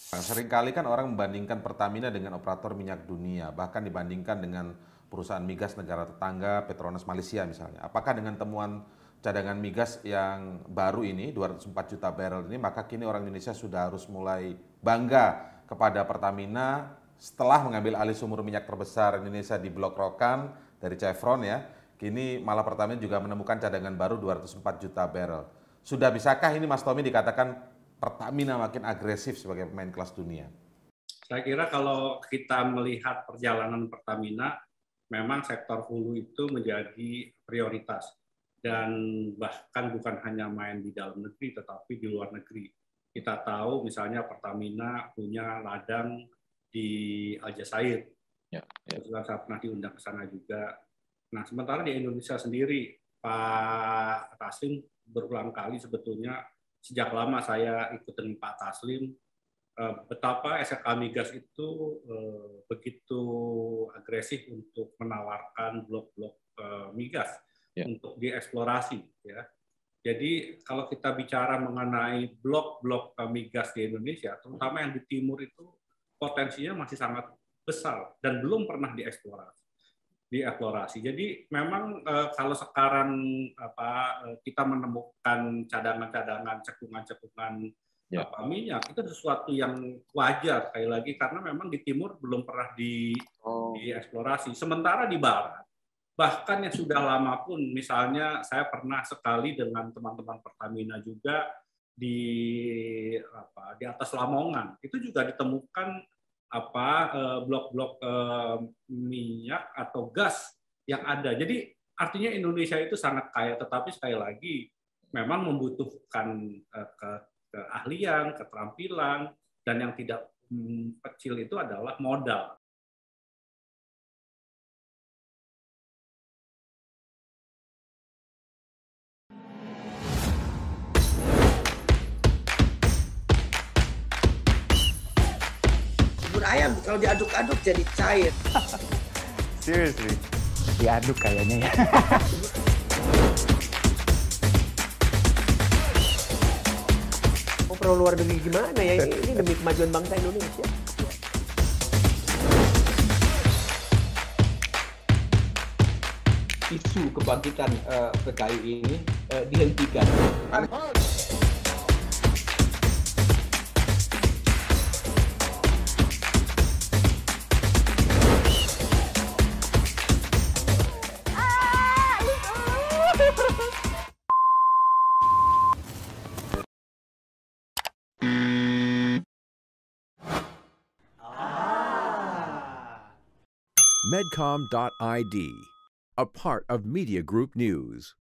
Seringkali kan orang membandingkan Pertamina dengan operator minyak dunia, bahkan dibandingkan dengan perusahaan migas negara tetangga, Petronas Malaysia misalnya. Apakah dengan temuan cadangan migas yang baru ini, 204 juta barrel ini, maka kini orang Indonesia sudah harus mulai bangga kepada Pertamina setelah mengambil alih sumur minyak terbesar Indonesia di Blok Rokan dari Chevron ya. Kini malah Pertamina juga menemukan cadangan baru 204 juta barrel. Sudah bisakah ini Mas Tommy dikatakan Pertamina makin agresif sebagai pemain kelas dunia? Saya kira kalau kita melihat perjalanan Pertamina, memang sektor hulu itu menjadi prioritas. Dan bahkan bukan hanya main di dalam negeri, tetapi di luar negeri. Kita tahu misalnya Pertamina punya ladang di Aljazair. Ya, ya. Saya pernah diundang ke sana juga. Nah, sementara di Indonesia sendiri, Pak Taslim berulang kali sebetulnya, sejak lama saya ikut dengan Pak Taslim, betapa SK Migas itu begitu agresif untuk menawarkan blok-blok migas untuk dieksplorasi. Ya. Jadi kalau kita bicara mengenai blok-blok migas di Indonesia, terutama yang di timur itu potensinya masih sangat besar dan belum pernah dieksplorasi. Jadi memang kalau sekarang kita menemukan cadangan-cadangan, cekungan-cekungan minyak, itu sesuatu yang wajar sekali lagi karena memang di timur belum pernah dieksplorasi. Sementara di barat, bahkan yang sudah lama pun, misalnya saya pernah sekali dengan teman-teman Pertamina juga di atas Lamongan, itu juga ditemukan blok-blok minyak atau gas yang ada. Jadi artinya Indonesia itu sangat kaya, tetapi sekali lagi memang membutuhkan keahlian, keterampilan, dan yang tidak kecil itu adalah modal. Bubur ayam kalau diaduk-aduk jadi cair. Seriously? Diaduk kayaknya ya. Perlu luar negeri gimana ya? Ini demi kemajuan bangsa Indonesia. Isu kebangkitan PKI ini dihentikan. Medcom.id, a part of Media Group News.